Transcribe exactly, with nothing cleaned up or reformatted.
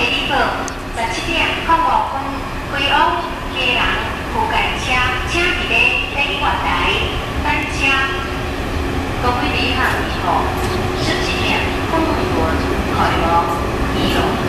礼报，十七点零五分，规往家人附近车，请伫咧等月台等车。各位旅客以后，十七点空运轮开往基隆。